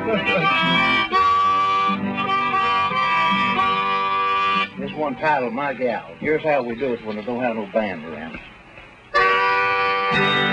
This one titled My Gal. Here's how we do it when we don't have no band around.